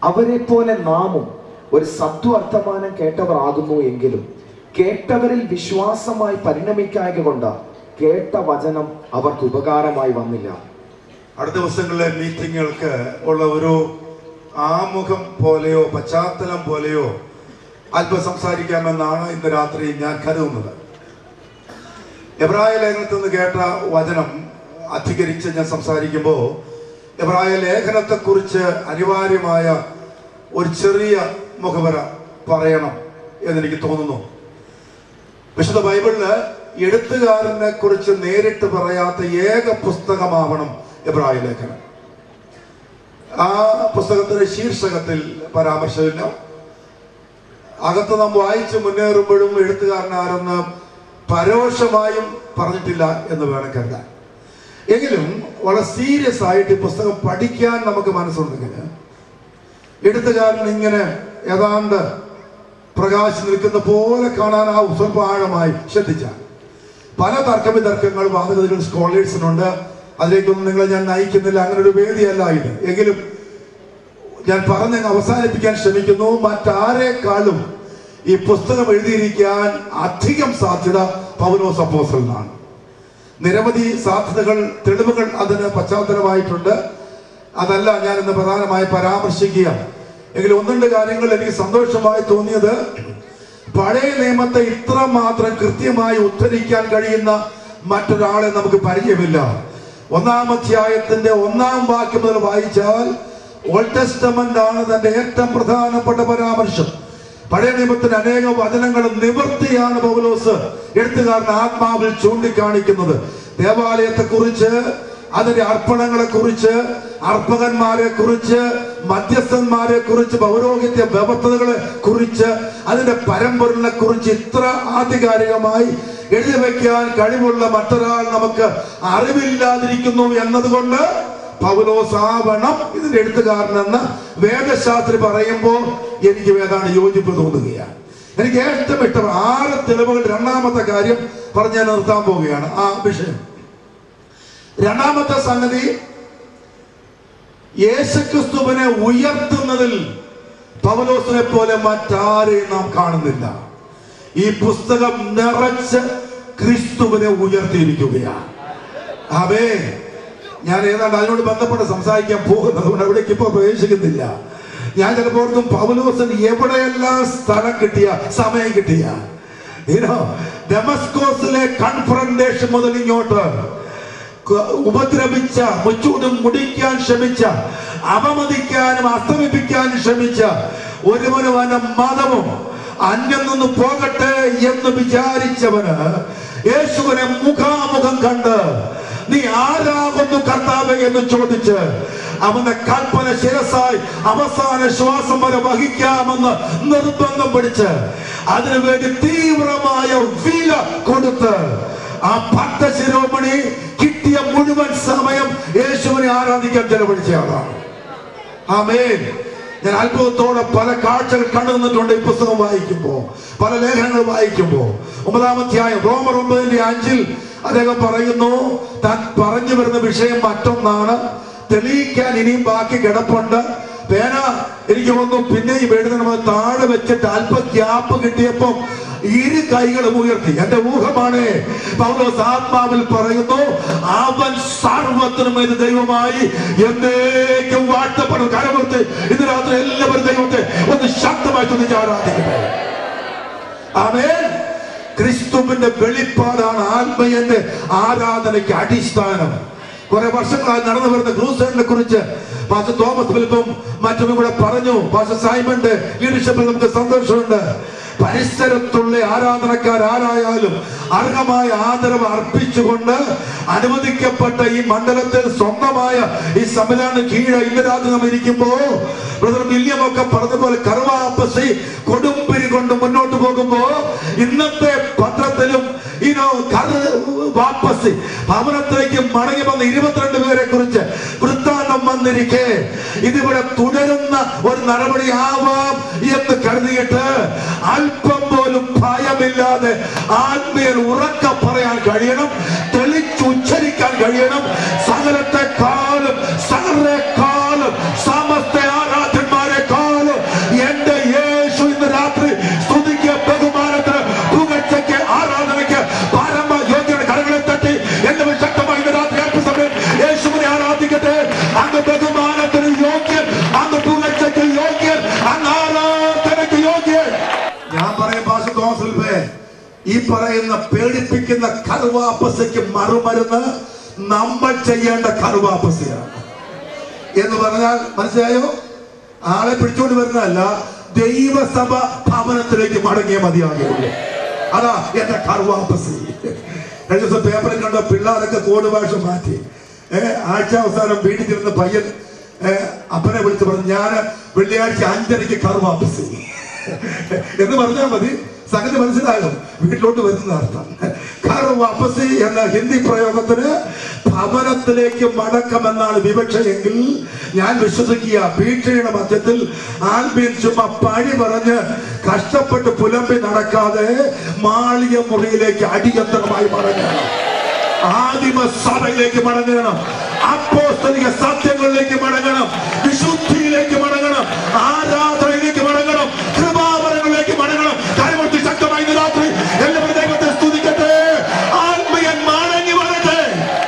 അവരെ പോലെ നാമും ഒരു സത്വർത്തമാനം കേട്ടവർ ആകുന്നു എങ്കിലും കേട്ടവരിൽ വിശ്വാസമായി പരിണമിക്കായക കൊണ്ട് കേട്ട വചനം അവർക്ക് ഉപകാരമായി വന്നില്ല. അടുത്ത ദിവസങ്ങളിലെ മീറ്റിങ്ങുകൾക്ക് ഉള്ള ഒരു ആമുഖം പോലെയോ പശ്ചാത്തലം പോലെയോ അല്പം സംസാരിക്കാമെന്നാണ് ഇന്ന് രാത്രി ഞാൻ കരുതുന്നത്. എബ്രായ ലേഖനത്തിൽ നിന്ന് കേട്ട വചനം അധികരിച്ച് ഞാൻ സംസാരിക്കുമ്പോൾ എബ്രായ ലേഖനത്തെക്കുറിച്ച് അനിവാര്യമായ ഒരു ചെറിയ മുഖവര പറയണം എന്നെനിക്ക് തോന്നുന്നു. വിശുദ്ധ ബൈബിളില് എഴുത്തുകാരനെ കുറിച്ച് നേരിട്ട് പറയാത്ത ഏക പുസ്തകമാവണം എബ്രായ ലേഖനം. ആ പുസ്തകത്തിന്റെ ശീർഷകത്തിൽ പരാമർശമില്ല. അകത്ത് നാം വായിച്ച് മുന്നേറുമ്പോഴും എഴുത്തുകാരനാരെന്ന് പരോക്ഷമായും പറഞ്ഞിട്ടില്ല എന്ന് വേണം കരുതാൻ. എങ്കിലും വളരെ സീരിയസ് ആയിട്ട് ഈ പുസ്തകം പഠിക്കാൻ നമുക്ക് മനസ്സുണ്ടെങ്കിൽ എഴുത്തുകാരൻ ഇങ്ങനെ ഏതാണ്ട് പ്രകാശം നിൽക്കുന്ന പോലെ കാണാനാവും സ്വല്പം ആഴമായി ശ്രദ്ധിച്ചാൽ. പല തർക്കവിതർക്കങ്ങൾ വാദഗതികൾ സ്കോളേഴ്സിനുണ്ട്. അതിലേക്കൊന്നും നിങ്ങളെ ഞാൻ നയിക്കുന്നില്ല, അങ്ങനെ ഒരു വേദിയല്ല ഇത്. എങ്കിലും ഞാൻ പറഞ്ഞ് അവസാനിപ്പിക്കാൻ ശ്രമിക്കുന്നു. മറ്റാരെക്കാളും ഈ പുസ്തകം എഴുതിയിരിക്കാൻ അധികം സാധ്യത പൗലോസ് അപ്പോസ്തലനാണ്. നിരവധി സാധ്യതകൾ, തെളിവുകൾ അതിന് പശ്ചാത്തലമായിട്ടുണ്ട്. അതല്ല ഞാൻ ഇന്ന് പ്രധാനമായി പരാമർശിക്കുക. എങ്കിലും ഒന്ന് രണ്ട് കാര്യങ്ങൾ എനിക്ക് സന്തോഷമായി തോന്നിയത്, പഴയ നിയമത്തെ ഇത്രമാത്രം കൃത്യമായി ഉദ്ധരിക്കാൻ കഴിയുന്ന മറ്റൊരാളെ നമുക്ക് പരിചയമില്ല. 1-ാം അധ്യായത്തിന്റെ 1-ാം വാക്യം മുതൽ വായിച്ചാൽ ഓൾഡ് ടെസ്റ്റമെന്റ് ആണ് തന്റെ ഏറ്റവും പ്രധാനപ്പെട്ട പരാമർശം. പഴയ നിയമത്തിന്റെ അനേക വചനങ്ങളും നിവൃത്തിയാണ് പൗലോസ് എഴുത്തുകാരൻ ആത്മാവിൽ ചൂണ്ടിക്കാണിക്കുന്നത്. ദേവാലയത്തെ കുറിച്ച്, അതിന്റെ അർപ്പണങ്ങളെ കുറിച്ച്, അർപ്പകന്മാരെ കുറിച്ച്, മധ്യസ്ഥന്മാരെ കുറിച്ച്, പൗരോഹിത്യ വ്യവസ്ഥകളെ കുറിച്ച്, അതിന്റെ പരമ്പരനെ കുറിച്ച് ഇത്ര ആധികാരികമായി എഴുതി വയ്ക്കാൻ കഴിവുള്ള മറ്റൊരാൾ നമുക്ക് അറിവില്ലാതിരിക്കുന്നു എന്നതുകൊണ്ട് പൗലോസ് ആവണം ഇതിന്റെ എഴുത്തുകാരനെന്ന് വേദശാസ്ത്രി പറയുമ്പോൾ എനിക്ക് ഏതാണ്ട് യോജിപ്പ് തോന്നുകയാണ്. എനിക്ക് ഏറ്റവും ഇഷ്ടം 6 തെളിവുകൾ. 2-ാമത്തെ കാര്യം പറഞ്ഞ് ഞാൻ നിർത്താൻ പോവുകയാണ് ആ വിഷയം. 2-ാമത്തെ സംഗതി, യേശുക്രിസ്തുവിനെ ഉയർത്തുന്നതിൽ പൗലോസിനെ പോലെ മറ്റാരെയും നാം കാണുന്നില്ല. ഈ പുസ്തകം നിറച്ച് ക്രിസ്തുവിനെ ഉയർത്തിയിരിക്കുകയാണ്. അവേ ഞാൻ ഏതാണ്ട് അതിനോട് ബന്ധപ്പെട്ട് സംസാരിക്കാൻ പോകുന്നത്, അതുകൊണ്ട് അവിടേക്ക് ഇപ്പൊ പ്രവേശിക്കുന്നില്ല. ഞാൻ ചിലപ്പോഴും പൗലോസിന് എവിടെയെല്ലാം സ്ഥലം കിട്ടിയ, സമയം കിട്ടിയ, ഡെമസ്കോസിലെ കൺഫ്രണ്ടേഷൻ മുതൽ ഇങ്ങോട്ട് ഉപദ്രവിച്ച, മുച്ചൂടും മുടിക്കാൻ ശ്രമിച്ച, അപമതിക്കാനും അസ്തമിപ്പിക്കാനും ശ്രമിച്ച ഒരുവനും അവന്റെ മതവും അന്യം നിന്ന് പോകട്ടെ എന്ന് വിചാരിച്ചവന് യേശുവിനെ മുഖാമുഖം കണ്ട് നീ ആരാകുന്നു കർത്താവേ എന്ന് ചോദിച്ച് അവന്റെ കൽപ്പന ശിരസായി അവസാന ശ്വാസം വരെ വഹിക്കാമെന്ന് നിർബന്ധം പിടിച്ച് അതിനുവേണ്ടി തീവ്രമായ വില കൊടുത്ത് ആ ഭക്ത ശിരോമണി കിട്ടിയ മുഴുവൻ സമയം യേശുവിനെ ആരാധിക്കാൻ ചെലവഴിച്ചയാളാണ്. ആമേൻ. ഞാൻ അത്ഭുതത്തോടെ പല കാഴ്ചകൾ കണ്ടുനിന്നിട്ടുണ്ട് ഈ പുസ്തകം വായിക്കുമ്പോ, പല ലേഖനങ്ങൾ വായിക്കുമ്പോ. 9-ാം അധ്യായം റോമർ 9:5 അദ്ദേഹം പറയുന്നു, താൻ പറഞ്ഞു വരുന്ന വിഷയം മറ്റൊന്നാണ്, തെളിയിക്കാൻ ഇനിയും ബാക്കി കിടപ്പുണ്ട്. പേന എനിക്ക് തോന്നുന്നു പിന്നെയും എഴുതണമെന്ന് താഴെ വെച്ചിട്ട് അല്പ ഗ്യാപ്പ് കിട്ടിയപ്പോ ഇരു കൈകളും ഉയർത്തി. എന്റെ ഊഹമാണ്, പൗലോസ് ആത്മാവിൽ പറയുന്നു, അവൻ സർവ്വത്തിനും ഇത് ദൈവമായി എന്നേക്കും വാഴ്ത്തപ്പെടും. കരമുയർത്തി ഇന്ന് രാത്രി എല്ലാവരും ദൈവത്തെ ഒന്ന് ശക്തമായി തുതിച്ച് ആരാധിക്കട്ടെ. ആമേൻ. ക്രിസ്തുവിന്റെ വെളിപ്പാടാണ് ആത്മീയന്റെ ആരാധനയ്ക്ക് അടിസ്ഥാനം. കുറെ വർഷങ്ങളായി നടന്നു വരുന്ന ക്രൂസൈഡിനെ കുറിച്ച് പാസ്റ്റർ തോമസ് ഫിലിപ്പും മറ്റും ഇവിടെ പറഞ്ഞു. പാസ്റ്റർ സൈമന്റെ ലീഡർഷിപ്പിൽ നമുക്ക് സന്തോഷമുണ്ട്. പരിസരത്തുള്ള ആരാധനക്കാരാരായാലും അർഹമായ ആദരവ് അർപ്പിച്ചുകൊണ്ട് അനുവദിക്കപ്പെട്ട ഈ മണ്ഡലത്തിൽ സ്വന്തമായ ഈ സംവിധാനം കീഴെ ഇല്ലാതെ നമ്മൾ ഇരിക്കുമ്പോ ബ്രദർ വില്യം ഒക്കെ പറഞ്ഞതുപോലെ കർവാപ്പസി കൊടുമ്പിരി കൊണ്ട് മുന്നോട്ട് പോകുമ്പോ ഇന്നത്തെ പത്രത്തിലും വാപ്പസി ഭവനത്തിലേക്ക് മടങ്ങി വന്ന 22 പേരെ കുറിച്ച് വൃത്താന്തം വന്നിരിക്കെ ഇതിവിടെ തുടരുന്ന ഒരു നടപടി ആവാം എന്ന് കരുതിയിട്ട് അല്പം പോലും ഭയമില്ലാതെ ആത്മീയർ ഉറക്ക പറയാൻ കഴിയണം, തെളിച്ചുച്ചരിക്കാൻ കഴിയണം. സകലത്തെക്കാളും സമസ്ത ആരാധന്മാരെക്കാളും ഈ പറയുന്ന പേടിപ്പിക്കുന്ന കറുവാപ്പസയ്ക്ക് മറുമരുന്ന് നമ്മൾ ചെയ്യേണ്ട കറുവാപ്പസയാണ് എന്ന് പറഞ്ഞാൽ മനസ്സിലായോ? ആളെ പിടിച്ചോണ്ട് വരുന്നതല്ല, ദൈവസഭ ഭവനത്തിലേക്ക് മടങ്ങിയ മതിയാകുള്ളൂ. അതാ എന്റെ കറുവാപ്പസി. കഴിഞ്ഞ ദിവസം പേപ്പറിൽ കണ്ട പിള്ളേരൊക്കെ കോഡ് ഭാഷ മാറ്റി. ആഴ്ച അവസാനം വീട്ടിൽ ഇരുന്ന പയ്യൻ അപ്പനെ വിളിച്ച് പറഞ്ഞു, ഞാൻ വെള്ളിയാഴ്ച 5:30 കറുവാപ്പസി എന്ന് പറഞ്ഞാൽ മതി, സംഗതി മനസ്സിലാകും, വീട്ടിലോട്ട് വരുന്ന അർത്ഥം. കറുവാപ്പസി എന്ന ഹിന്ദി പ്രയോഗത്തിന് ഭവനത്തിലേക്ക് മടക്കമെന്നാണ് വിവക്ഷയെങ്കിൽ ഞാൻ വിശ്വസിക്കുക ഭീഷണിയുടെ മധ്യത്തിൽ ആൽബീൻ ചുമ്മാ പഴി പറഞ്ഞ് കഷ്ടപ്പെട്ട് പുലമ്പി നടക്കാതെ മാളിക മുറിയിലേക്ക് അടിയന്തരമായി മടങ്ങണം. ആദിമ സഭയിലേക്ക് മടങ്ങണം, അപ്പോസ്തലിക സത്യങ്ങളിലേക്ക് മടങ്ങണം, വിശുദ്ധിയിലേക്ക് മടങ്ങണം, ആരാധനയിലേക്ക് മടങ്ങണം, കൃപാവരങ്ങളിലേക്ക് മടങ്ങണം. കാര്യമൊത്തി ശക്തമായി രാത്രി എല്ലാവരും ദൈവത്തെ സ്തുതിക്കട്ടെ. ആത്മീയൻ മടങ്ങി വരട്ടെ.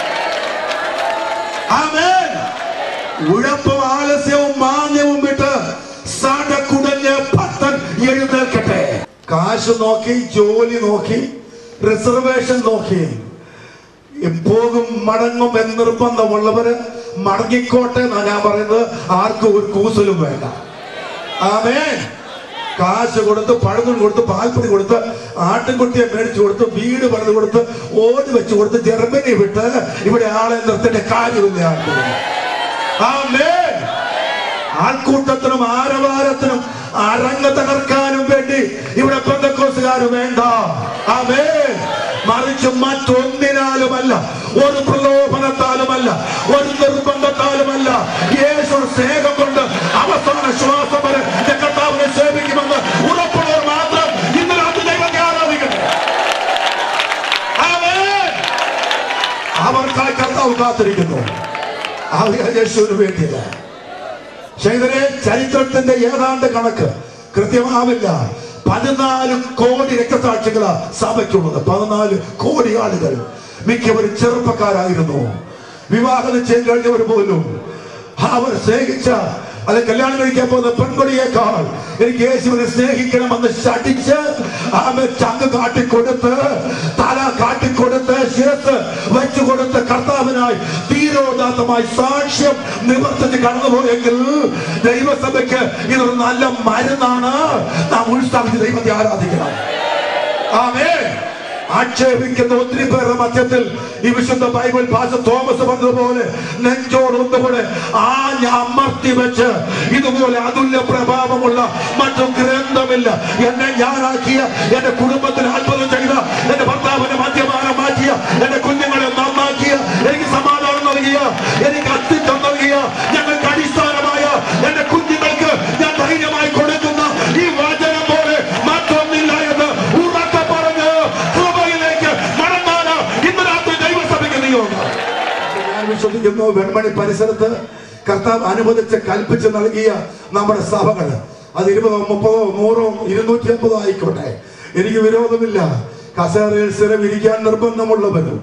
ആമേൻ. ഉഴപ്പും ആലസ്യവും മാന്യവും വിട്ട് സടകുടഞ്ഞ് ഭക്തൻ എഴുന്നേൽക്കട്ടെ. കാശ് നോക്കി, ജോലി നോക്കി, റിസർവേഷൻ നോക്കി പോകും മടങ്ങും എന്ന് നിർബന്ധമുള്ളവര് മടങ്ങിക്കോട്ടെ എന്നാ ഞാൻ പറയുന്നത്. ആർക്കും ഒരു കൂസലും വേണ്ട. ആമേൻ. കാശ് കൊടുത്ത്, പഴങ്ങൾ കൊടുത്ത്, പാൽപ്പൊടി കൊടുത്ത്, ആട്ടിൻകുട്ടിയെ മേടിച്ചു കൊടുത്ത്, വീട് പണിത് കൊടുത്ത്, ഓടി വെച്ച് കൊടുത്ത്, ജർമ്മനി വിട്ട് ഇവിടെ ആളെ നിർത്തേണ്ട കാര്യമില്ല. ആമേൻ. ആൾക്കൂട്ടത്തിനും ആരവാരത്തിനും അരങ്ങ് തകർക്കാനും വേണ്ടി ഇവിടെ പെന്തക്കോസ്തുകാർ വേണ്ട. ആമേൻ. മറിച്ച് മറ്റൊന്നിനാലുമല്ല, ഒരു പ്രലോഭനത്താലുമല്ല, ഒരു നിർബന്ധത്താലുമല്ല, യേശു സ്നേഹം കൊണ്ട് അവസാന ശ്വാസം വരെ കർത്താവിനെ സേവിക്കുമെന്ന് ഉറപ്പുള്ളവർ മാത്രം ഇന്ന് രാത്രി ദൈവത്തെ ആരാധിക്കട്ടെ. അവർക്കായി കർത്താവ് കാത്തിരിക്കുന്നു. യേശുവിന് വേണ്ടിയില്ല. ശൈതനെ ചരിത്രത്തിന്റെ ഏതാണ്ട് കണക്ക് കൃത്യമാവില്ല. 14 കോടി രക്തസാക്ഷികളാ സഭയ്ക്കുള്ളത്. 14 കോടി ആളുകൾ, മിക്കവരും ചെറുപ്പക്കാരായിരുന്നു. വിവാഹം ചെയ്ത് കഴിഞ്ഞവർ പോലും അവർ സ്നേഹിച്ച അത് കല്യാണം കഴിക്കാൻ പോകുന്ന പെൺകൊടിയേക്കാൾ എനിക്ക് യേശുവിനെ സ്നേഹിക്കണമെന്ന് ശഠിച്ച് ചങ്ക് കാട്ടിക്കൊടുത്ത്, തല കാട്ടിക്കൊടുത്ത്, ശിരസ് വെച്ചുകൊടുത്ത് കർത്താവിനായി ധീരോദാത്തമായി സാക്ഷ്യം നിവർത്തിച്ച് കടന്നുപോയെങ്കിൽ ദൈവസഭയ്ക്ക് ഇതൊരു നല്ല മരുന്നാണ്. നാം ഉത്സാഹിച്ച് ദൈവത്തെ ആരാധിക്കണം. ആമേൻ. ആക്ഷേപിക്കുന്ന ഒത്തിരി പേരുടെ മധ്യത്തിൽ ഈ വിശുദ്ധ ബൈബിൾ ഭാഷ തോമസ് പറഞ്ഞതുപോലെ നെഞ്ചോടൊന്നുകൂടെ അമർത്തി വെച്ച് ഇതുപോലെ അതുല്യ പ്രഭാവമുള്ള മറ്റു ഗ്രന്ഥമില്ല. എന്നെ ഞാനാക്കിയ, എന്റെ കുടുംബത്തിന് അത്ഭുതം ചെയ്ത, എന്റെ ഭർത്താവിന്റെ മദ്യപാനം മാറ്റിയ, എന്റെ കുഞ്ഞുങ്ങളെ നന്നാക്കിയ, എനിക്ക് സമാധാനം നൽകിയ, എനിക്ക് അസ്തിത്വം നൽകിയ, ഞങ്ങൾക്ക് അടിസ്ഥാനമായ എന്റെ കുഞ്ഞുങ്ങൾക്ക് ഞാൻ ധൈര്യമായി കൊടുക്കുന്ന ഈ വചനം പോലെ മറ്റൊന്നില്ല എന്ന് ഉറക്കെ പറഞ്ഞ് കൃപയിലേക്ക് മടങ്ങാൻ ഇന്ന് രാത്രി ദൈവസഭയ്ക്ക് നിയോഗം. ഞാൻ വിശ്വസിക്കുന്നു വെൺമണി പരിസരത്ത് കർത്താവ് അനുവദിച്ച് കൽപ്പിച്ച് നൽകിയ നമ്മുടെ സഭകൾ അത് 20, 30, 100, 250 ആയിക്കോട്ടെ, എനിക്ക് വിരോധമില്ല. കസേരയിൽ സ്ഥിരം ഇരിക്കാൻ നിർബന്ധമുള്ളവരും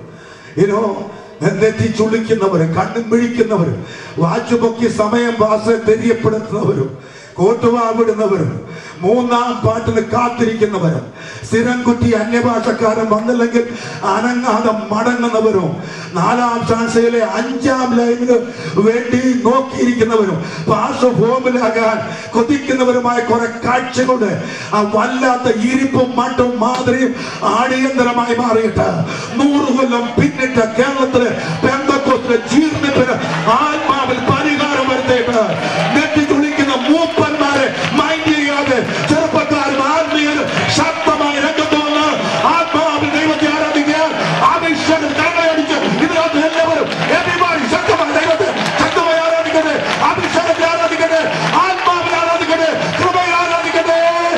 നെറ്റി ചുളിക്കുന്നവരും കണ്ണും പിഴിക്കുന്നവരും വാച്ചുപൊക്കി സമയം പാസ് തെര്യപ്പെടുത്തുന്നവരും കോട്ടുവാവിടുന്നവരും 3-ാം പാട്ടിന് കാത്തിരിക്കുന്നവരും സ്ഥിരം കുറ്റി അന്യഭാഷക്കാരൻ വന്നില്ലെങ്കിൽ അനങ്ങാതെ മടങ്ങുന്നവരും 4-ാം ചാൻസയിലെ 5-ാം ലൈനിന് വേണ്ടി നോക്കിയിരിക്കുന്നവരും പാർശ്വഭൂമിലാകാൻ കൊതിക്കുന്നവരുമായ കുറെ കാഴ്ചകളുടെ ആ വല്ലാത്ത ഇരിപ്പും മട്ടും മാതിരിയും ആടിയന്തരമായി മാറിയിട്ട് 100 കൊല്ലം പിന്നിട്ട കേരളത്തിലെ പെന്തക്കോസ്തിലെ ജീർണിപ്പിന് ആത്മാവിൽ പരിഹാരം വരുത്തിയിട്ട് നെറ്റി ചുളിക്കുന്ന മൂപ്പന്മാരെ മൈൻഡ് ചെയ്യാതെ ചെറുപ്പക്കാരും ആത്മീയരും ശക്തമായി രംഗത്ത് വന്ന് ആത്മാവിൽ ദൈവത്തെ ആരാധിക്കാൻ അഭിഷേകം കണ്ണയടിച്ച് ഇതിനകത്ത് എല്ലാവരും ശക്തമായി ദൈവത്തെ ശക്തമായി ആരാധിക്കട്ടെ, അഭിഷേകത്തെ ആരാധിക്കട്ടെ, ആത്മാവിൽ ആരാധിക്കട്ടെ, കൃപയിൽ ആരാധിക്കട്ടെ.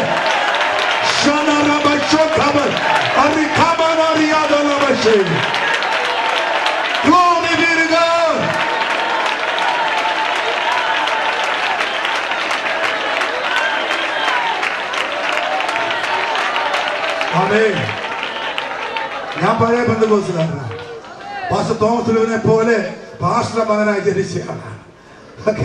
Glory be to God. ആമേൻ. ഞാൻ പഴയ പെന്തക്കോസ്തുകാരനാണ്. പാസ്റ്റർ തോമസ് ലുവിനെ പോലെ പാസ്റ്റർ മകനായി ജനിച്ചയാളാണ്.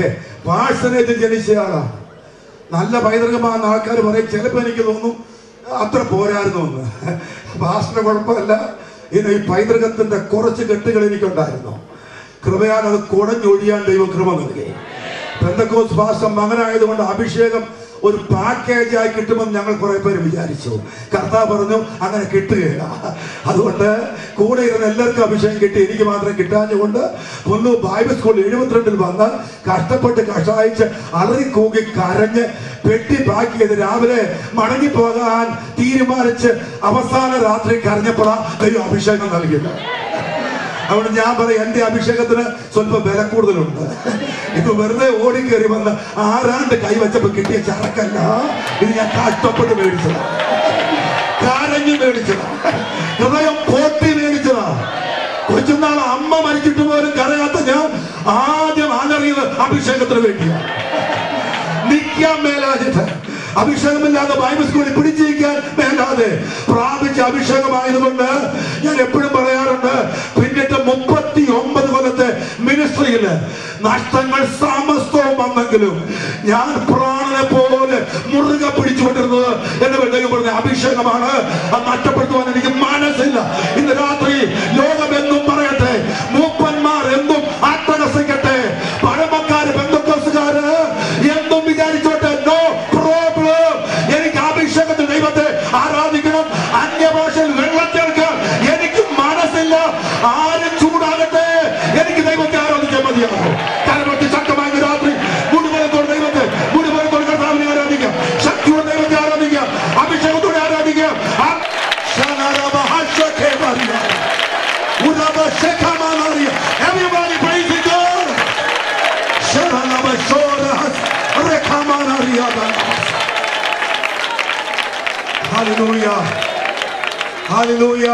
പാഴ്സനേജ് ജനിച്ചയാളാണ്. നല്ല പൈതൃകമാണെന്ന് ആൾക്കാർ പറയും. ചിലപ്പോൾ എനിക്ക് തോന്നും അത്ര പോരായിരുന്നു എന്ന്. പാസ്റ്ററിന് കുഴപ്പമല്ല, ഈ പൈതൃകത്തിന്റെ കുറച്ച് കെട്ടുകൾ എനിക്കുണ്ടായിരുന്നു. കൃപയാൽ അത് കുടഞ്ഞൊഴിയാൻ ദൈവം കൃപ നൽകി. പെന്തക്കോസ്ത് പാസ്റ്റർ മകനായതുകൊണ്ട് അഭിഷേകം ഒരു പാക്കേജായി കിട്ടുമെന്ന് ഞങ്ങൾ കുറെ പേര് വിചാരിച്ചു. കർത്താവ് പറഞ്ഞു അങ്ങനെ കിട്ടുകയില്ല. അതുകൊണ്ട് കൂടെ ഇരുന്ന് എല്ലാവർക്കും അഭിഷേകം കിട്ടി, എനിക്ക് മാത്രം കിട്ടാഞ്ഞുകൊണ്ട് പുല്ലൂർ ബൈബിൾ സ്കൂൾ 72 വന്ന് കഷ്ടപ്പെട്ട് കഷായിച്ച് അലറിക്കൂകി കരഞ്ഞ് പെട്ടി പാക്ക് ചെയ്ത് രാവിലെ മടങ്ങിപ്പോകാൻ തീരുമാനിച്ച് അവസാന രാത്രി കരഞ്ഞപ്പോഴാണ് ദൈവം അഭിഷേകം നൽകിയത്. അതുകൊണ്ട് ഞാൻ പറയും, എന്റെ അഭിഷേകത്തിന് സ്വല്പം വില കൂടുതലുണ്ട്. ഇത് വെറുതെ ഓടിക്കേറി വന്ന് ആരാണ്ട് കൈവച്ചപ്പോ കിട്ടിയ ചരക്കല്ല, ഇത് ഞാൻ കഷ്ടപ്പെട്ട് മേടിച്ചതാ, കരഞ്ഞു മേടിച്ചതാ, ഹൃദയം പൊട്ടി മേടിച്ചതാ. കൊച്ചുനാൾ അമ്മ മരിച്ചിട്ട് പോലും കരയാത്ത ഞാൻ ആദ്യം അലറിയത് അഭിഷേകത്തിന് വേണ്ടിയാണ്. നിൽക്കാൻ മേലാഞ്ഞിട്ട്, അഭിഷേകമില്ലാതെ ബൈബിൾ സ്കൂളിൽ പിടിച്ചിരിക്കാൻ മേലാതെ പ്രാപിച്ച അഭിഷേകമായതുകൊണ്ട് ഞാൻ എപ്പോഴും പറയാറുണ്ട്, പിന്നിട്ട് 39 കൊല്ലത്തെ മിനിസ്ട്രിയിൽ നഷ്ടങ്ങൾ സമസ്തവും വന്നെങ്കിലും ഞാൻ പ്രാണനെ പോലെ മുറുകെ പിടിച്ചുകൊണ്ടിരുന്നത് എന്റെ ദൈവം പറഞ്ഞ അഭിഷേകമാണ്. അത് നഷ്ടപ്പെടുത്തുവാൻ എനിക്ക് മനസ്സില്ല. ഇന്ന് രാത്രി ലോകമെന്നും പറയട്ടെ, മൂപ്പന്മാർ എന്തും അട്ടഹസിക്കട്ടെ, പഴമക്കാര് ബന്ധുക്കോസുകാര് എന്തും വിചാരിച്ചോട്ടെ, നോ പ്രോബ്ലം. എനിക്ക് അഭിഷേകത്തിൽ ദൈവത്തെ ആരാധിക്കണം, അന്യഭാഷയിൽ വെള്ളം ചേർക്കാൻ എനിക്ക് മനസ്സില്ല. ആരും ചൂടാകട്ടെ, എനിക്ക് ദൈവത്തെ ആരാധിക്കാൻ മതിയാകും. കരമൊട്ടി ശക്തമായ രാത്രി മുഴുവനത്തോടെ ദൈവത്തെ, മുഴുവനത്തോടെ കർത്താവിനെ ആരാധിക്കാം, ശക്തിയോടെ ദൈവത്തെ ആരാധിക്കാം, അഭിഷേകത്തോടെ ആരാധിക്കാം. Everybody praise God. Hallelujah. Hallelujah.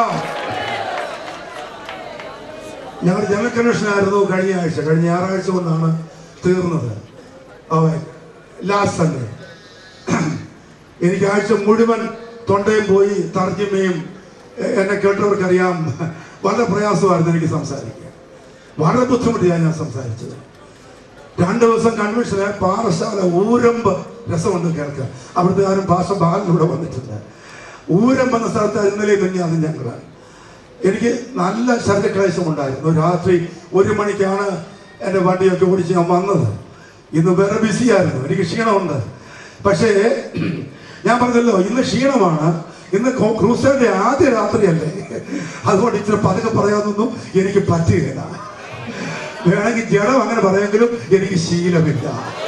ഞങ്ങൾ ജനറൽ കൺവെൻഷൻ ആയിരുന്നു കഴിഞ്ഞ ഞായറാഴ്ച കൊണ്ടാണ് തീർന്നത്. ലാസ്റ്റ് സൺഡേ എനിക്ക് ആഴ്ച മുഴുവൻ തൊണ്ടയും പോയി തർജ്ജിമയും എന്നെ കേട്ടവർക്കറിയാം, വളരെ പ്രയാസമായിരുന്നു എനിക്ക് സംസാരിക്കാൻ. വളരെ ബുദ്ധിമുട്ടിയാണ് ഞാൻ സംസാരിച്ചത്. 2 ദിവസം കൺവെൻഷന് പാറശാല ഊരമ്പ് രസമുണ്ട് കേൾക്കാൻ. അവിടുത്തെ ആരും ഭാഷ ബാലിലൂടെ വന്നിട്ടുണ്ട്. ഊരമ്പ് എന്ന സ്ഥലത്ത് ഇന്നലെ മിനിഞ്ഞാന്ന് ഞങ്ങൾ, എനിക്ക് നല്ല ശരീരക്ലേശം ഉണ്ടായിരുന്നു. രാത്രി 1 മണിക്കാണ് എൻ്റെ വണ്ടിയൊക്കെ ഓടിച്ച് ഞാൻ വന്നത്. ഇന്ന് വേറെ ബിസിയായിരുന്നു, എനിക്ക് ക്ഷീണമുണ്ട്. പക്ഷേ ഞാൻ പറഞ്ഞല്ലോ, ഇന്ന് ക്ഷീണമാണ്, ഇന്ന് ക്രൂസേഡിന്റെ ആദ്യ രാത്രിയല്ലേ, അതുകൊണ്ട് ഇച്ചിരി പതുക്കെ പറയാനൊന്നും എനിക്ക് പറ്റുകയില്ല. വേണമെങ്കിൽ ജഡം അങ്ങനെ പറയാമെങ്കിലും എനിക്ക് ശീലമില്ല.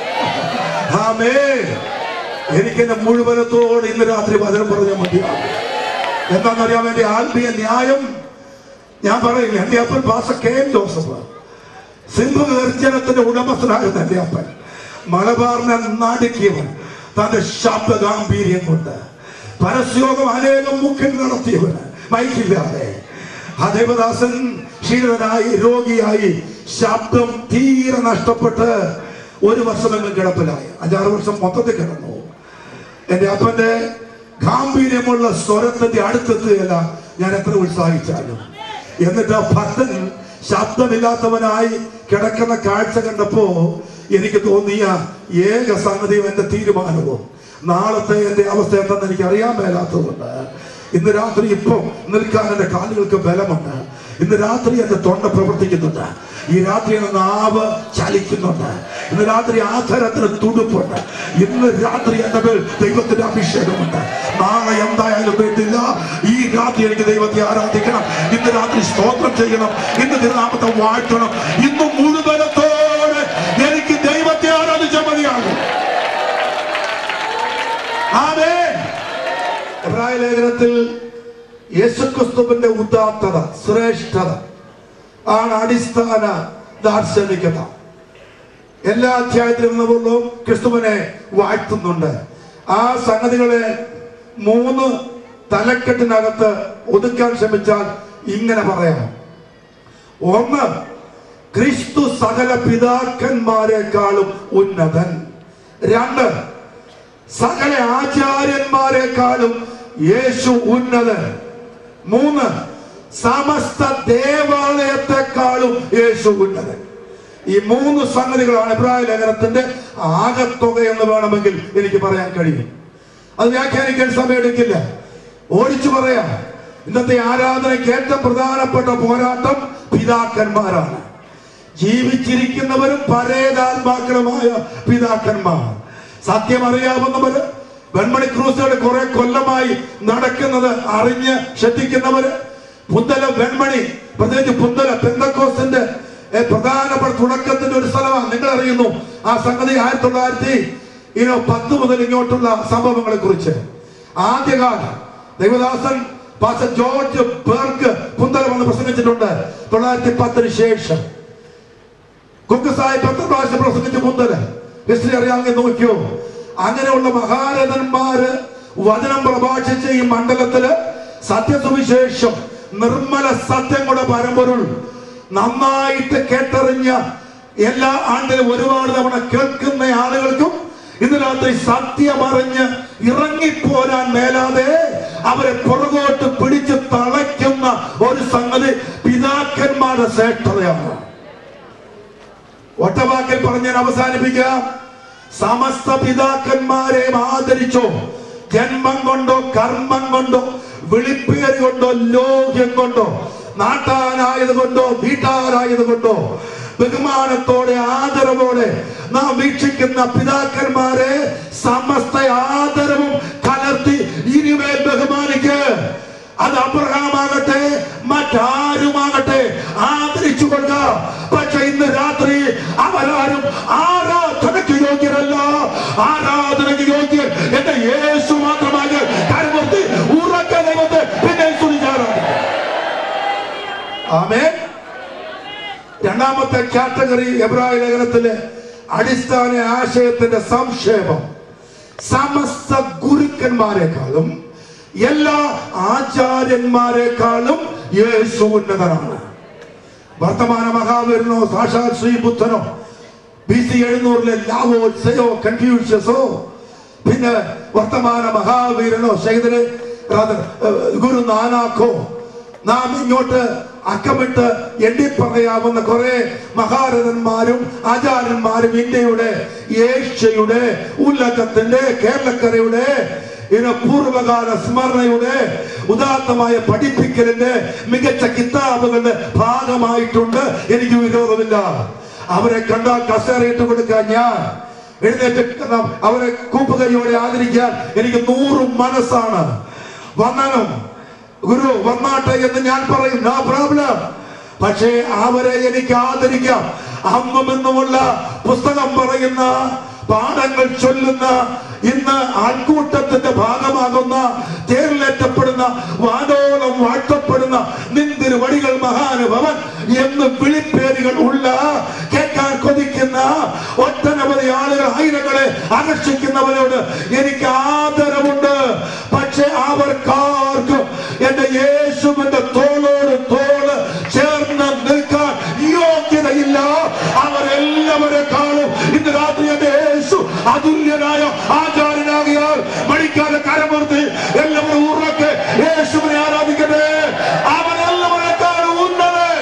ആമേൻ. എനിക്ക് എന്റെ മുഴുവനത്തോട് ഇന്ന് രാത്രി വചനം പറഞ്ഞാൽ മതിയാകും. എന്താണെന്നറിയാം, എന്റെ ആത്മീയ ന്യായം ഞാൻ പറയില്ല. എന്റെ അപ്പൻ പാസ്റ്റർ കെ.എം. ജോസഫ് സിന്ധു ഗർജനത്തിന്റെ ഉടമസ്ഥനായിരുന്നു. എന്റെ അപ്പൻ മലബാറിനെ നടുക്കിയവൻ, തന്റെ ശബ്ദ ഗാംഭീര്യം കൊണ്ട് പരസ്യോഗം അനേകം മുഖ്യം നടത്തിയവന്, മൈക്കില്ലാതെ. ആ ദേവദാസൻ ക്ഷീണിതനായി രോഗിയായി ശബ്ദം തീരെ നഷ്ടപ്പെട്ട് 1 വർഷമെങ്കിലും കിടപ്പിലായി. 5-6 വർഷം മൊത്തത്തിൽ കിടന്നു. എന്റെ അപ്പന്റെ ഗാംഭീര്യമുള്ള സ്വരത്തിന്റെ അടുത്തെത്തുകയല്ല ഞാൻ എത്ര ഉത്സാഹിച്ചാലും. എന്നിട്ട് ആ ഭക്തൻ ശബ്ദമില്ലാത്തവനായി കിടക്കുന്ന കാഴ്ച കണ്ടപ്പോ എനിക്ക് തോന്നിയ ഏക സംഗതിയും എന്റെ തീരുമാനവും നാളത്തെ എന്റെ അവസ്ഥ എന്തെന്ന് എനിക്ക് അറിയാൻ മേലാത്തതുകൊണ്ട് ഇന്ന് രാത്രി ഇപ്പം നിൽക്കാൻ എന്റെ കാലുകൾക്ക് ബലമുണ്ട്. ഇന്ന് രാത്രി എന്റെ തൊണ്ട പ്രവർത്തിക്കുന്നുണ്ട്. ഈ രാത്രി എന്റെ നാവ് ചലിക്കുന്നുണ്ട്. ഇന്ന് രാത്രി ആധാരത്തിന് തുടുപ്പുണ്ട്. ഇന്ന് രാത്രി എന്റെ മേൽ ദൈവത്തിന്റെ അഭിഷേകമുണ്ട്. നാളെ എന്തായാലും വേണ്ടില്ല, ഈ രാത്രി എനിക്ക് ദൈവത്തെ ആരാധിക്കണം. ഇന്ന് രാത്രി സ്തോത്രം ചെയ്യണം. ഇന്ന് തിരുനാമത്തെ വാഴ്ത്തണം. ഇന്ന് മുഴുവനത്തോടെ എനിക്ക് ദൈവത്തെ ആരാധിച്ചാൽ മതിയാകും. ആമേൻ. എബ്രായ ലേഖനത്തിൽ യേശുക്രിസ്തുവിന്റെ ഉദാത്തത, ശ്രേഷ്ഠത ആണ് അടിസ്ഥാന ദാർശനികത. എല്ലാ അധ്യായത്തിലും നിന്നുകൊണ്ടും ക്രിസ്തുവിനെ വാഴ്ത്തുന്നുണ്ട്. ആ സംഗതികളെ 3 തലക്കെട്ടിനകത്ത് ഒതുക്കാൻ ശ്രമിച്ചാൽ ഇങ്ങനെ പറയാം. 1, ക്രിസ്തു സകല പിതാക്കന്മാരെക്കാളും ഉന്നതൻ. 2, സകല ആചാര്യന്മാരെക്കാളും യേശു ഉന്നതൻ. 3, സമസ്ത ദേവാലയത്തെക്കാളും യേശു ഉന്നതൻ. ഈ 3 സംഗതികളാണ് എബ്രായ ലേഖനത്തിന്റെ ആകത്തുക എന്ന് വേണമെങ്കിൽ എനിക്ക് പറയാൻ കഴിയും. അത് വ്യാഖ്യാനിക്കാൻ സമയമെടുക്കില്ല. ഓടിച്ചു പറയാം, ഇന്നത്തെ ആരാധനയ്ക്ക് ഏറ്റവും പ്രധാനപ്പെട്ട പോരാട്ടം പിതാക്കന്മാരാണ്. ജീവിച്ചിരിക്കുന്നവരും പരേതാത്മാക്കളുമായ പിതാക്കന്മാർ. സത്യം അറിയാവുന്നവര്, വെൺമണി ക്രൂസുകൾ കുറെ കൊല്ലമായി നടക്കുന്നത് അറിഞ്ഞ് ശ്രദ്ധിക്കുന്നവര്, പുന്തല വെൺമണി, പ്രത്യേകിച്ച് പുന്തല പെന്തക്കോസ്തിന്റെ പ്രധാനപ്പെട്ട തുടക്കത്തിന്റെ ഒരു സ്ഥലമാണ്. നിങ്ങൾ അറിയുന്നു ആ സംഗതി 1910 മുതൽ ഇങ്ങോട്ടുള്ള സംഭവങ്ങളെ കുറിച്ച്. ആദ്യകാലം ദൈവദാസൻ പാസ്റ്റർ ജോർജ് ബെർഗ് പുന്തല വന്ന് പ്രസംഗിച്ചിട്ടുണ്ട്. 1910 ശേഷം കുക്കുസായി 10 പ്രാവശ്യം പ്രസംഗിച്ച് പുന്തല. ഹിസ്റ്ററി അറിയാമെങ്കിൽ നോക്കിയോ. അങ്ങനെയുള്ള മഹാരഥന്മാര് വചനം പ്രഭാഷിച്ച ഈ മണ്ഡലത്തില് സത്യസുവിശേഷം, നിർമ്മല സത്യം കൂടെ പരമ്പൊരുൾ നന്നായിട്ട് കേട്ടറിഞ്ഞ, എല്ലാ ആണ്ടിലും ഒരുപാട് തവണ കേൾക്കുന്ന ആളുകൾക്കും ഇന്ന് രാത്രി സത്യമറിഞ്ഞ് ഇറങ്ങിപ്പോരാൻ മേലാതെ അവരെ പുറകോട്ട് പിടിച്ച് തളയ്ക്കുന്ന ഒരു സംഗതി പിതാക്കന്മാരുടെ ശ്രേഷ്ഠതയാണ്. ഒറ്റവാക്കിൽ പറഞ്ഞ് അവസാനിപ്പിക്കാം. സമസ്ത പിതാക്കന്മാരെയും ആദരിച്ചോ, ജന്മം കൊണ്ടോ കർമ്മം കൊണ്ടോ വിളിപ്പേര് കൊണ്ടോ ലോക്യം കൊണ്ടോ നാട്ടാനായത് കൊണ്ടോ വീട്ടാനായത് കൊണ്ടോ ബഹുമാനത്തോടെ ആദരവോടെ നാം വീക്ഷിക്കുന്ന പിതാക്കന്മാരെ സമസ്ത ആദരവും കലർത്തി ഇനിമേൽ ബഹുമാനിക്ക്. അത് അബ്രഹാം ആകട്ടെ മറ്റാരുമാകട്ടെ ആദരിച്ചു കൊള്ളുക. പക്ഷെ ഇന്ന് രാത്രി അവരാരും ആരാധനയ്ക്ക് യോഗ്യരല്ല. ആരാധനയ്ക്ക് യോഗ്യൻ എന്റെ യേശു മാത്രമായി കരമുർത്തി ഉറക്ക ദൈവത്തെ പിന്നെ സ്തുതിക്കാറാണ്. ആമേൻ. രണ്ടാമത്തെ കാറ്റഗറി എബ്രായ ലേഖനത്തിലെ അടിസ്ഥാന ആശയത്തിന്റെ സംക്ഷേപം, സമസ്ത ഗുരുക്കന്മാരെക്കാളും എല്ലാ ആചാര്യന്മാരെക്കാളും യേശു ഉന്നതനാണ്. വർത്തമാന മഹാവീരനോ സാക്ഷാൽ ശ്രീ ബുദ്ധനോ BC 700 ലാവോ സെയോ കൺഫ്യൂഷ്യസോ പിന്നെ വർത്തമാന മഹാവീരനോ ഗുരു നാനാക്കോ നാം ഇങ്ങോട്ട് അക്കമിട്ട് എണ്ണി പറയാവുന്ന കുറെ മഹാരഥന്മാരും ആചാര്യന്മാരും ഇന്ത്യയുടെ, ഏഷ്യയുടെ, ഉലകത്തിന്റെ, കേരളക്കരയുടെ പൂർവകാല സ്മരണയുടെ ഉദാത്തമായ പഠിപ്പിക്കലിന്റെ മികച്ച കിതാബുകളുടെ ഭാഗമായിട്ടുണ്ട്. എനിക്ക് വിരോധമില്ല. അവരെ കണ്ടാൽ കസേരയിട്ട് കൊടുക്കാൻ, ഞാൻ എഴുന്നേറ്റ് അവരെ കൂപ്പുകൈയോടെ ആദരിക്കാൻ എനിക്ക് 100 മനസ്സാണ്. വന്നാലും ഗുരു വന്നാട്ടെ എന്ന് ഞാൻ പറയും, നോ പ്രോബ്ലം. പക്ഷേ അവരെ എനിക്ക് ആദരിക്കാം. അന്നും ഇന്നുമുള്ള പുസ്തകം പറയുന്ന, പാഠങ്ങൾ ചൊല്ലുന്ന, ഇന്ന് ആൾക്കൂട്ടത്തിന്റെ ഭാഗമാകുന്ന, തേരിലേറ്റപ്പെടുന്ന, വാനോളം വാഴ്ത്തപ്പെടുന്ന നിന്തിരുവടികൾ മഹാനുഭവൻ എന്ന് വിളിപ്പേരുകൾ ഉള്ള, കേൾക്കാൻ കൊതിക്കുന്ന ഒട്ടനവധി ആളുകൾ, ആയിരങ്ങളെ ആകർഷിക്കുന്നവരോട് എനിക്ക് ആദരവുണ്ട്. പക്ഷെ അവർക്കാർക്കും എന്റെ യേശുവിന്റെ തോളോട് തോള് ചേർന്ന് നിൽക്കാൻ യോഗ്യതയില്ല. അവരെല്ലാവരെക്കാളും ഇന്ന് രാത്രി എന്റെ യേശു അതുല്യനായ ആചാര്യനാകിയാൽ മടിക്കാതെ കരമുർത്തി എല്ലാവരും ഉറക്കെ യേശുവിനെ ആരാധിക്കട്ടെ. അവരെല്ലാവരെക്കാളും ഉന്നതൻ.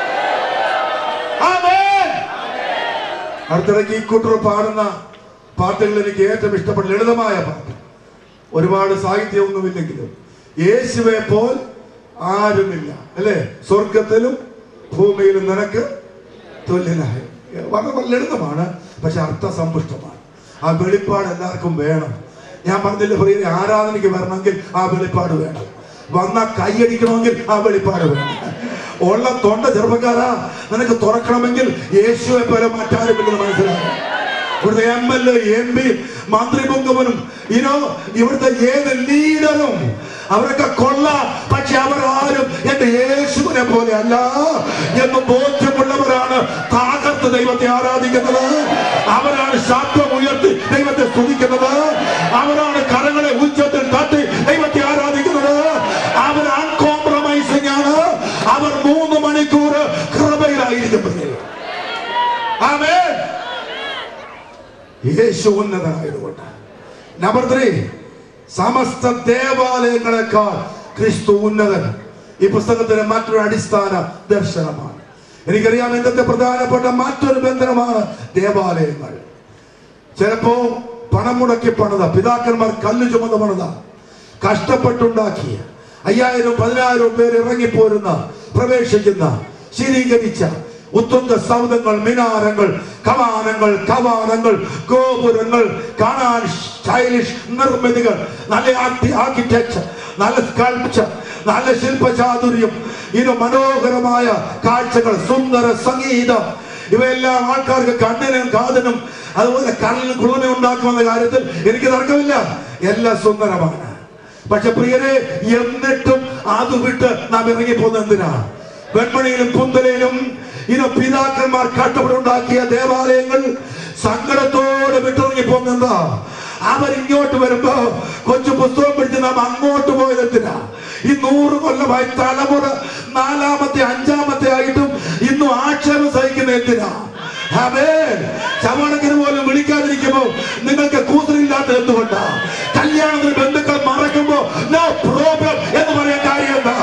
ആമേൻ. അടുത്തിടയ്ക്ക് ഈ കൂട്ടർ പാടുന്ന പാട്ടുകൾ എനിക്ക് ഏറ്റവും ഇഷ്ടപ്പെട്ട ലളിതമായ പാട്ട്. ഒരുപാട് സാഹിത്യമൊന്നുമില്ലെങ്കിലും യേശുവെ പോൽ ആരുമില്ല, അല്ലേ? സ്വർഗത്തിലും ഭൂമിയിലും നിനക്ക് തുല്യനായ. വളരെ ലളിതമാണ്, പക്ഷെ അർത്ഥസമ്പുഷ്ടമാണ്. ആ വെളിപ്പാട് എല്ലാവർക്കും വേണം. ഞാൻ പറഞ്ഞില്ല, പ്രിയ ആരാധനയ്ക്ക് വരണമെങ്കിൽ ആ വെളിപ്പാട് വേണം. വന്ന കൈയടിക്കണമെങ്കിൽ ആ വെളിപ്പാട് വേണം. ഉള്ള തൊണ്ട ചെറുപ്പക്കാരാ, നിനക്ക് തുറക്കണമെങ്കിൽ യേശുവെ പോലെ മറ്റാരുമില്ലെന്ന് മനസ്സിലാക്കണം. ഇവിടുത്തെ MLA, MP, മന്ത്രി പൊങ്കവനും ഇവിടുത്തെ ഏത് ലീഡറും അവരൊക്കെ കൊള്ളാം. പക്ഷെ അവരാരും എന്റെ യേശുവിനെ പോലെ അല്ല എന്ന് ബോധ്യമുള്ളവരാണ് താകർത്ത് ദൈവത്തെ ആരാധിക്കുന്നത്. അവരാണ് ശബ്ദം ഉയർത്തി ദൈവത്തെ സ്തുതിക്കുന്നത്. അവരാണ് കരങ്ങളെ ഉച്ചത്തിൽ തട്ടി ദൈവത്തെ ആരാധിക്കുന്നത്. അവർ അൺകോംപ്രമൈസിംഗ് ആണ്. അവർ 3 മണിക്കൂർ കൃപയിലായിരിക്കും. ആമേൻ. യേശു ഉന്നതനായതുകൊണ്ട്. നമ്പർ 3, സമസ്ത ദേവാലയങ്ങളെക്കാൾ ക്രിസ്തു ഉന്നതൻ. ഈ പുസ്തകത്തിന് മറ്റൊരു അടിസ്ഥാന ദർശനമാണ്. എനിക്കറിയാം ഇന്നത്തെ പ്രധാനപ്പെട്ട മറ്റൊരു ബന്ധനമാണ് ദേവാലയങ്ങൾ. ചിലപ്പോ പണം മുടക്കി പണിത, പിതാക്കന്മാർ കല്ല് ചുമന്ന് പണിത, കഷ്ടപ്പെട്ടുണ്ടാക്കിയ 5000-10,000 പേര് ഇറങ്ങിപ്പോരുന്ന, പ്രവേശിക്കുന്ന, ശീലീകരിച്ച ഉത്തുംഗ സൗധങ്ങൾ, മിനാരങ്ങൾ, കവാടങ്ങൾ, ഗോപുരങ്ങൾ, കാണാൻ സ്റ്റൈലിഷ് നിർമ്മിതികൾ, നല്ല ആർക്കിടെക്ചർ, നല്ല സ്കൾപ്ചർ, നല്ല ശില്പചാതുര്യം, ഇത് മനോഹരമായ കാഴ്ചകൾ, സുന്ദര സംഗീതം, ഇവയെല്ലാം ആൾക്കാർക്ക് കണ്ണിനും കാതിനും അതുപോലെ കണ്ണിനും കുളിർമ ഉണ്ടാക്കുമെന്ന കാര്യത്തിൽ എനിക്ക് തർക്കമില്ല. എല്ലാം സുന്ദരമാണ്. പക്ഷെ പ്രിയരെ, എന്നിട്ടും അത് വിട്ട് നാം ഇറങ്ങിപ്പോകുന്നത് എന്തിനാ? വെൺമണിയിലും കുന്തലയിലും പിതാക്കന്മാർ കഷ്ടപ്പെട്ടുണ്ടാക്കിയ ദേവാലയങ്ങൾ സങ്കടത്തോടെ വിട്ടിറങ്ങി പോകുന്നെന്താ? അവരിങ്ങോട്ട് വരുമ്പോ കൊച്ചു പുസ്തകം പിടിച്ച് നാം അങ്ങോട്ട് പോയതെന്തിനാ? ഈ 100 കൊല്ലമായി തലമുറ 4-ാമത്തെ 5-ാമത്തെ ആയിട്ടും ഇന്നും ആക്ഷേപം സഹിക്കുന്ന എന്തിനാ? ചവണക്കിന് പോലും വിളിക്കാതിരിക്കുമ്പോ നിങ്ങൾക്ക് കൂസലില്ലാത്ത എന്തുകൊണ്ടാ? കല്യാണത്തിന് ബന്ധുക്കൾ മറക്കുമ്പോ നോ പ്രോബ്ലം എന്ന് പറയാൻ കാര്യം എന്താ?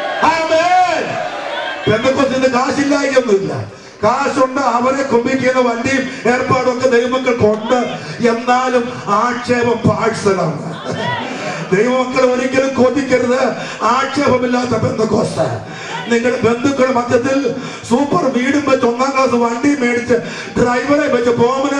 ബന്ധുക്കോസിന്റെ കാശില്ലായൊന്നുമില്ല. കാശുണ്ട്, അവരെ കൊമ്പീറ്റ് ചെയ്യുന്ന വണ്ടിയും ഏർപ്പാടും ഒക്കെ ദൈവമക്കൾക്കുണ്ട്. എന്നാലും ആക്ഷേപം പാഴ്സലാണ്. ദൈവമക്കൾ ഒരിക്കലും കൊതിക്കരുത് ആക്ഷേപമില്ലാത്ത ബന്ധുക്കോസ്. നിങ്ങളുടെ ബന്ധുക്കളുടെ മധ്യത്തിൽ സൂപ്പർ വീടും വെച്ച് 1-ാം ക്ലാസ് വണ്ടി മേടിച്ച് ഡ്രൈവറെ വെച്ച്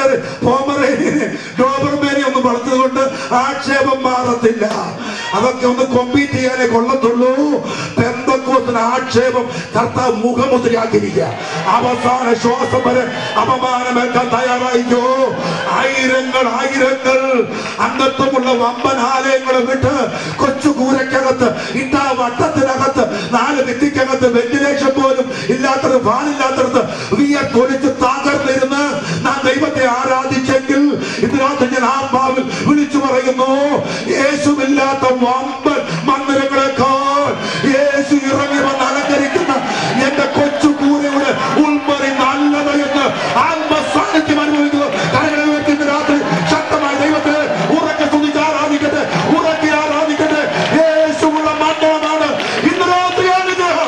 ഡോബർമേനെ ഒന്ന് വളർത്തത് കൊണ്ട് ആക്ഷേപം മാറത്തില്ല. അതൊക്കെ ഒന്ന് കോമ്പീറ്റ് ചെയ്യാനേ കൊള്ളത്തുള്ളൂ. പെന്തക്കോസ്തിന് ആക്ഷേപം കർത്താവ് മുഖമുദ്രയാക്കിയിരിക്കുക. അവസാന ശ്വാസം വരെ അപമാനമേൽക്കാൻ തയ്യാറായിക്കോ. ആയിരങ്ങൾ അംഗത്വമുള്ള വമ്പൻ ആലയങ്ങളെ വിട്ട് കൊച്ചു കൂരക്കകത്ത് ഇട്ട വട്ടത്തിനകത്ത് 4 ഭിത്തിക്കകത്ത് വെന്റിലേഷൻ പോലും ഇല്ലാത്തത്, ഫാനില്ലാത്തത് വിയർത്തൊലിച്ച് തകർന്നിരുന്ന് നാം ദൈവത്തെ ആരാധിച്ചെങ്കിൽ ഇതിനകത്ത് ഞാൻ ആത്മാവിൽ വിളിച്ചു പറയുന്നു, യേശുവില്ലാത്ത വമ്പൻ മന്ദിരങ്ങളെക്കാൾ യേശു ഇറങ്ങി വന്ന് അലങ്കരിക്കുന്ന എന്റെ കൊച്ചു കൂരയുടെ ഉൾമറി നല്ലത് എന്ന് ആത്മസാന്നിധ്യം അനുഭവിക്കുന്നു. കരങ്ങളെ ഉയർത്തി രാത്രി ശക്തമായ ദൈവത്തെ ഉറക്കെ സ്തുതിച്ച് ആരാധിക്കട്ടെ, ഉറക്കെ ആരാധിക്കട്ടെ. യേശുവുള്ള മണ്ഡലമാണ് ഇന്ന് രാത്രിയാണ്.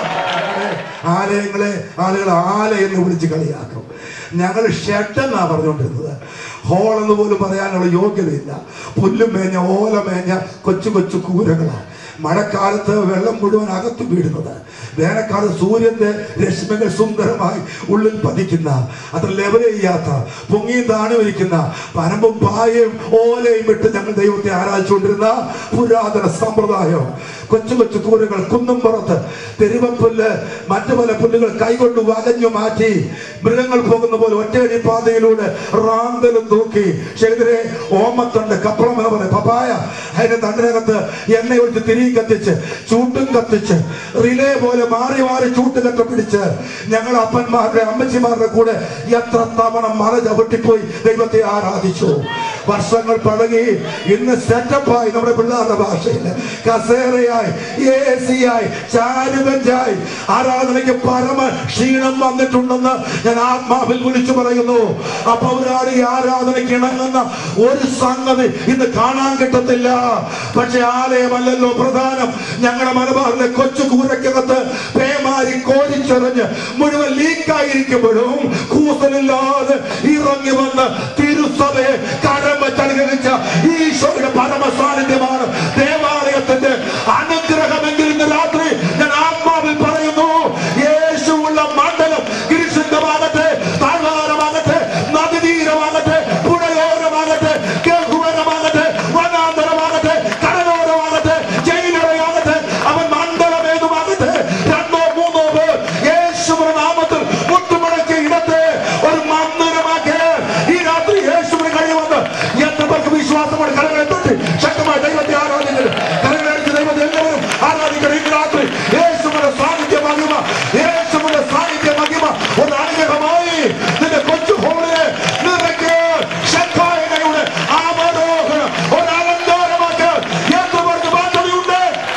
ആലയങ്ങളെ ആളുകൾ ആല എന്ന് വിളിച്ച് കളിയാക്കും. ഞങ്ങൾ ഷെഡ് എന്നാ പറഞ്ഞുകൊണ്ടിരുന്നത്. ഹോൾ എന്ന് പോലും പറയാനുള്ള യോഗ്യതയില്ല. പുല്ലും മേഞ്ഞ ഓല മേഞ്ഞ കൊച്ചു കൂരകളാണ്. മഴക്കാലത്ത് വെള്ളം മുഴുവൻ അകത്ത് വീടുന്നത്, വേനൽക്കാലത്ത് സൂര്യന്റെ രശ്മികൾ സുന്ദരമായി ഉള്ളിൽ പതിക്കുന്ന, അത്ര ലെവൽ ചെയ്യാത്ത, പൊങ്ങിയും താണുമിരിക്കുന്ന പനമ്പും പായയും ഓലയും ഇട്ട് ഞങ്ങൾ ദൈവത്തെ ആരാധിച്ചുകൊണ്ടിരുന്ന പുരാതന സമ്പ്രദായം. കൊച്ചു കൂരകൾ കുന്നും പുറത്ത് തെരുവപ്പുല്ല്, മറ്റു പല പുല്ലുകൾ കൈകൊണ്ട് വകഞ്ഞു മാറ്റി മൃഗങ്ങൾ പോകുന്ന പോലെ ഒറ്റയടി പാതയിലൂടെ റാന്തലും തൂക്കി ശരിതരെ ഓമത്തണ്ട് കപ്പളം എന്ന പോലെ പപ്പായ അതിന്റെ തണ്ടിനകത്ത് എണ്ണ ഒഴിച്ച് തിരി കത്തിച്ച് ചൂട്ടും കത്തിച്ച് റിലേ പോലെ മാറി ചൂട്ട് കെട്ട പിടിച്ച് ഞങ്ങൾ അപ്പന്മാരുടെ അമ്മച്ചിമാരുടെ കൂടെ എത്ര തവണ മല ചവിട്ടിപ്പോയി ദൈവത്തെ ആരാധിച്ചു. വർഷങ്ങൾ പഴകി ഇന്ന് സെറ്റപ്പായി നമ്മുടെ പിള്ളേരുടെ ഭാഷയിൽ കസേരയായി, AC-യായി, ചാരുബെഞ്ചായി ആരാധനയ്ക്ക് പരമ ക്ഷീണം വന്നിട്ടുണ്ടെന്ന് ഞാൻ ആത്മാവിൽ വിളിച്ചു പറയുന്നു. അപ്പൊ അവരാണ് ഈ ആരാധനയ്ക്ക് ഇണങ്ങുന്ന ഒരു സംഗതി ഇന്ന് കാണാൻ കിട്ടത്തില്ല. പക്ഷെ ആലയമല്ലല്ലോ പ്രധാനം. ഞങ്ങളുടെ മലബാറിലെ കൊച്ചു കൂരക്കകത്ത് പേമാരി കോരിച്ചെറിഞ്ഞ് മുഴുവൻ ലീക്കായിരിക്കുമ്പോഴും കൂസലില്ലാതെ ഇറങ്ങി വന്ന് തിരുസഭയെ കരം വെച്ചനുകരിച്ച ഈശോയുടെ പരമ സാന്നിധ്യമാണ് ദേവാലയത്തിന്റെ അനുഗ്രഹമെങ്കിൽ ഇന്ന് രാത്രി ഞാൻ ആത്മാവിൽ പറയുന്നു, യേശുവുള്ള മണ്ഡലം ഗിരിശൃംഗമാകട്ടെ, താഴ്വാരമാകട്ടെ, നദീതീരമാകട്ടെ, പുഴയോരമാകട്ടെ, ഗഹുവനമാകട്ടെ, വനാന്തരമാകട്ടെ, കടലോരമാകട്ടെ, ജയിലറയാകട്ടെ, അവൻ മണ്ഡലം ഏതുമാകട്ടെ, 2-3 പേർ യേശുവിന്റെ നാമത്തിൽ മുട്ടുമടക്കിയ ഇടത്തെ ഒരു മന്ദിരമാക്കി ഈ രാത്രി യേശുവിന് കഴിയുമെന്ന് എത്ര പേർക്ക് വിശ്വാസമാണ്? കരങ്ങളെ തൊട്ട് ശക്തമായ ദൈവത്തെ ആരാധിക്കരുത്. കരങ്ങളടിച്ച് ദൈവത്തെ എല്ലാവരും ആരാധിക്കണം. ഈ രാത്രി യേശുവിന്റെ സാന്നിധ്യ മഹിമ, യേശുവിന്റെ സാന്നിധ്യ മഹിമ ഒരു അനുഗ്രഹമായി നിന്റെ കൊച്ചു ഹോളിനെ നിറയ്ക്ക്. ശക്തയുടെ ആവരോഹണം ഒരു അലങ്കാരമാക്കി എത്ര പേർക്ക് ബാധ്യതയുണ്ട്?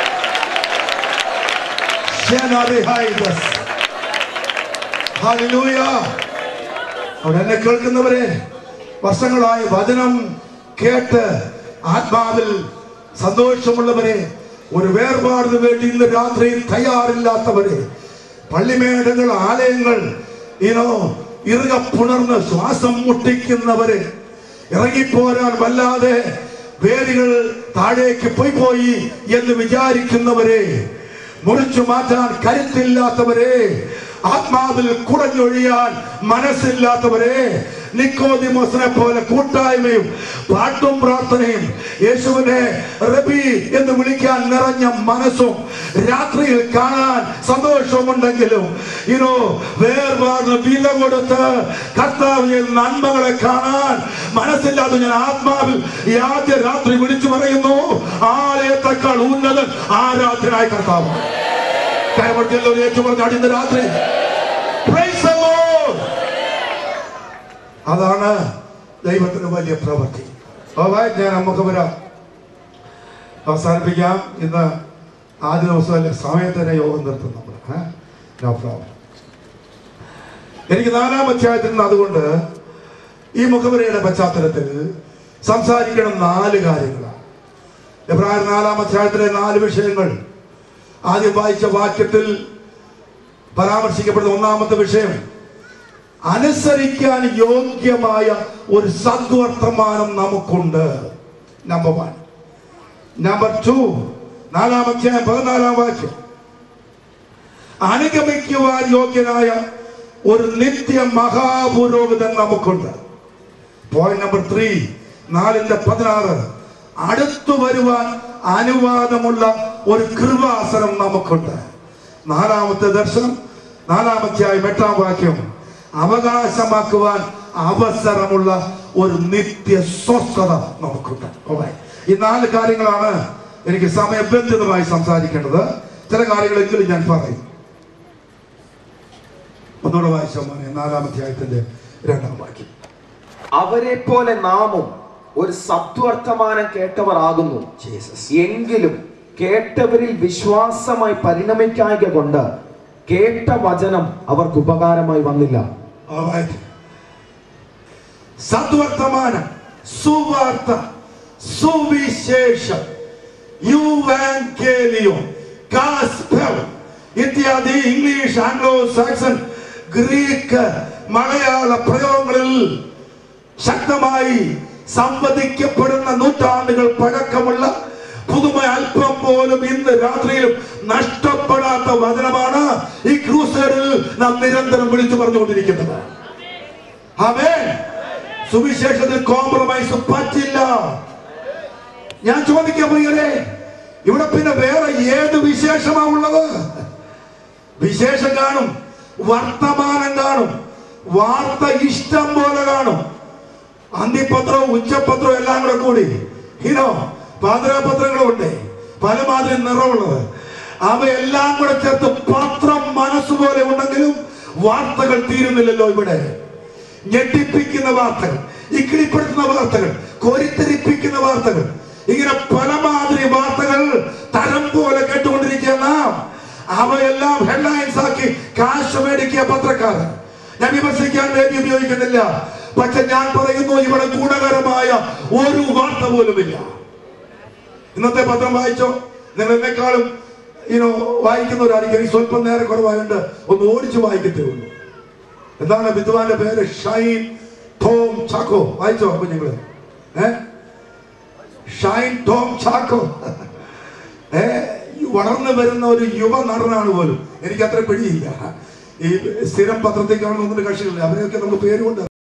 അവിടെ എന്നെ കേൾക്കുന്നവരെ, വർഷങ്ങളായ വചനം കേട്ട് ആത്മാവിൽ സന്തോഷമുള്ളവരെ, ഒരു വേർപാടിന് വേണ്ടി ഇന്ന് രാത്രിയിൽ തയ്യാറില്ലാത്തവരെ, പള്ളിമേടങ്ങൾ, ആലയങ്ങൾ ഇറുക പുണർന്ന് ശ്വാസം മുട്ടിക്കുന്നവരെ, ഇറങ്ങിപ്പോരാൻ വല്ലാതെ വേരുകൾ താഴേക്ക് പോയി എന്ന് വിചാരിക്കുന്നവരെ, മുറിച്ചു മാറ്റാൻ കരുത്തില്ലാത്തവരെ, ആത്മാവിൽ കുടഞ്ഞൊഴിയാൻ മനസ്സില്ലാത്തവരെ, നിക്കോദിമോസിനെ പോലെ കൂട്ടായ്മയും പാട്ടും പ്രാർത്ഥനയും യേശുവിനെ റബി എന്ന് വിളിക്കാൻ നിറഞ്ഞ മനസ്സും രാത്രിയിൽ കാണാൻ സന്തോഷമുണ്ടെങ്കിലും വേർപാട് വില കൊടുത്ത് കർത്താവിന്റെ നന്മകളെ കാണാൻ മനസ്സില്ലാതെ ഞാൻ ആത്മാവിൽ ഈ ആദ്യ രാത്രി വിളിച്ചു പറയുന്നു, ആലയത്തെക്കാൾ ഉന്നതൻ ആരാധനായ കർത്താവ്. ഏറ്റുപറഞ്ഞ രാത്രി അതാണ് ദൈവത്തിന് വലിയ പ്രവൃത്തി. ഞാൻ നമുക്ക് വരാം, അവസാനിപ്പിക്കാം. ഇന്ന് ആദ്യ ദിവസമല്ലേ, സമയത്തന്നെ യോഗം നിർത്തും നമ്മൾ. No problem. എനിക്ക് 4-ാം അധ്യായത്തിൽ നിന്ന് അതുകൊണ്ട് ഈ മുഖവരയുടെ പശ്ചാത്തലത്തിൽ സംസാരിക്കണം 4 കാര്യങ്ങളാണ്. എബ്രായർ 4-ാം അധ്യായത്തിലെ 4 വിഷയങ്ങൾ. ആദ്യം വായിച്ച വാക്യത്തിൽ പരാമർശിക്കപ്പെടുന്ന 1-ാമത്തെ വിഷയം, അനുസരിക്കാൻ യോഗ്യമായ ഒരു സദ്വർത്തമാനം നമുക്കുണ്ട്. നമ്പർ 1. നമ്പർ 2, 4-ാം അധ്യായം 14-ാം വാക്യം, അനുഗമിക്കുവാൻ യോഗ്യനായ ഒരു നിത്യ മഹാപുരോഹിതൻ നമുക്കുണ്ട്. പോയിന്റ് നമ്പർ 3, 4:16, അടുത്തു വരുവാൻ അനുവാദമുള്ള ഒരു കൃപാസനം നമുക്കുണ്ട്. 4-ാമത്തെ ദർശനം 4-ാം അധ്യായം 8-ാം വാക്യം, അവകാശമാക്കുവാൻ അവസരമുള്ള ഒരു നിത്യ സ്വസ്ഥത നമുക്കുണ്ട്. ഈ 4 കാര്യങ്ങളാണ് എനിക്ക് സമയബന്ധിതമായി സംസാരിക്കേണ്ടത്. ചില കാര്യങ്ങളെങ്കിലും ഞാൻ പറയും. ഒന്നുകൂടെ വായിച്ചാൽ 4-ാം അധ്യായത്തിന്റെ 2-ാം വാക്യം, അവരെ പോലെ നാമും ഒരു സദ്വർത്തമാനം കേട്ടവർ ആകുന്നു, എങ്കിലും കേട്ടവരിൽ വിശ്വാസമായി പരിണമിക്കായ്ക കൊണ്ട് കേട്ട വചനം അവർക്ക് ഉപകാരമായി വന്നില്ല. സദ്വർത്തമാനം, സുവാർത്ത, സുവിശേഷം, യുവാങ്കേലിയം, ഗോസ്പൽ ഇത്യാദി ഇംഗ്ലീഷ്, ആംഗ്ലോ സാക്സൺ, ഗ്രീക്ക്, മലയാള പ്രയോഗങ്ങളിൽ ശക്തമായി സംവദിക്കപ്പെടുന്ന നൂറ്റാണ്ടുകൾ പഴക്കമുള്ള പുതുമ അല്പം പോലും ഇന്ന് രാത്രിയിലും നഷ്ടപ്പെടാത്ത വചനമാണ് ഈ ക്രൂസേഡിൽ നാം നിരന്തരം വിളിച്ചു പറഞ്ഞുകൊണ്ടിരിക്കുന്നത്. ആമേൻ. സുവിശേഷത്തിൽ കോംപ്രമൈസ് പറ്റില്ല. ഞാൻ ചോദിക്കാൻ പ്രിയരെ, ഇവിടെ പിന്നെ വേറെ ഏത് വിശേഷമാ ഉള്ളത്? വിശേഷം കാണും, വർത്തമാനം കാണും, വാർത്ത ഇഷ്ടം പോലെ കാണും, അന്തിപത്രവും ഉച്ചപത്രവും എല്ലാം കൂടി പാതിരാപത്രങ്ങളും ഉണ്ട്, പല മാതിരി നിറമുള്ളത്. അവയെല്ലാം കൂടെ ചേർത്ത് പത്രം മനസ്സുപോലെ ഉണ്ടെങ്കിലും വാർത്തകൾ തീരുന്നില്ലല്ലോ. ഇവിടെ ഞെട്ടിപ്പിക്കുന്ന വാർത്തകൾ, ഇക്കിളിപ്പെടുത്തുന്ന വാർത്തകൾ, കോരിത്തെരിപ്പിക്കുന്ന വാർത്തകൾ, ഇങ്ങനെ പല മാതിരി വാർത്തകൾ തരം പോലെ കേട്ടുകൊണ്ടിരിക്കുന്ന അവയെല്ലാം ഹെഡ്ലൈൻസ് ആക്കി കാശ് മേടിക്കുക പത്രക്കാരൻ. ഞാൻ വിമർശിക്കാൻ വേണ്ടി ഉപയോഗിക്കുന്നില്ല, പക്ഷെ ഞാൻ പറയുന്നു, ഇവിടെ ഗുണകരമായ ഒരു വാർത്ത പോലുമില്ല. ഇന്നത്തെ പത്രം വായിച്ചോ? നിങ്ങൾ എന്നെക്കാളും വായിക്കുന്നവരായിരിക്കും. സ്വല്പം നേരെ കുറവായുണ്ട്, ഒന്ന് ഓടിച്ചു വായിക്കത്തേ ഉള്ളൂ. എന്താണ് വിദ്വാന്റെ പേര്? ഷൈൻ ടോം ചാക്കോ. വായിച്ചോ കുഞ്ഞുങ്ങള്? ഷൈൻ ടോം ചാക്കോ വളർന്നു വരുന്ന ഒരു യുവ നടനാണ് പോലും. എനിക്ക് അത്ര പിടിയില്ല. ഈ സ്ഥിരം പത്രത്തിൽ കാണുന്ന 1 കക്ഷികളില്ല, അവരെയൊക്കെ നമുക്ക് പേരുകൊണ്ട്